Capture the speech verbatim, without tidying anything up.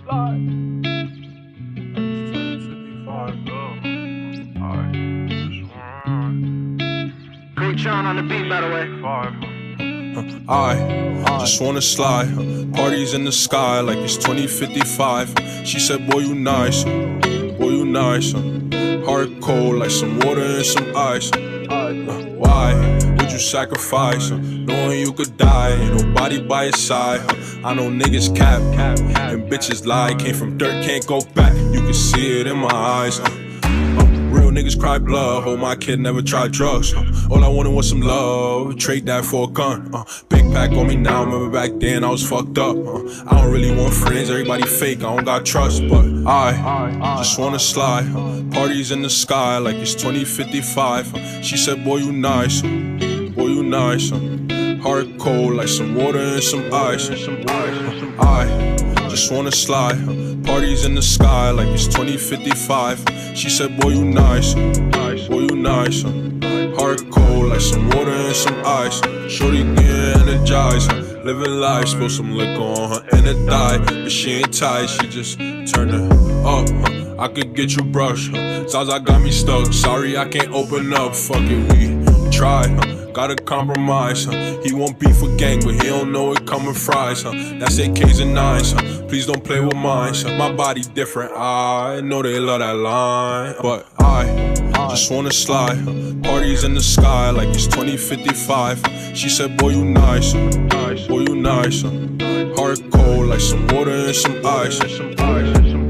slide. twenty fifty-five, though. Alright, just one. Great John on the beat, by the way. Five. I just wanna slide, parties in the sky like it's twenty fifty-five. She said, boy, you nice, boy, you nice. Heart cold like some water and some ice. Why would you sacrifice, knowing you could die? Ain't nobody by your side. I know niggas cap, and bitches lie. Came from dirt, can't go back. You can see it in my eyes. Real niggas cry blood, hope my kid never tried drugs. All I wanted was some love, trade that for a gun. uh, Big pack on me now, remember back then I was fucked up. uh, I don't really want friends, everybody fake, I don't got trust. But I just wanna slide, parties in the sky like it's twenty fifty-five. She said, boy, you nice, boy, you nice. Heart cold like some water and some ice. I just wanna slide, parties in the sky like it's twenty fifty-five. She said, boy, you nice, boy, you nice. Heart cold like some water and some ice. Shorty getting energized, living life. Spill some liquor on her and it died, but she ain't tight, she just turned it up. I could get you brushed, Zaza got me stuck. Sorry I can't open up, fuck it, we try. Gotta compromise, huh? He won't beef with gang, but he don't know it coming fries, huh? That's A Ks and nines, huh? Please don't play with mine, huh? My body different, I know they love that line. But I just wanna slide, huh? Parties in the sky like it's twenty fifty-five. She said, boy, you nice, boy, you nice. huh? Heart cold like some water and some ice.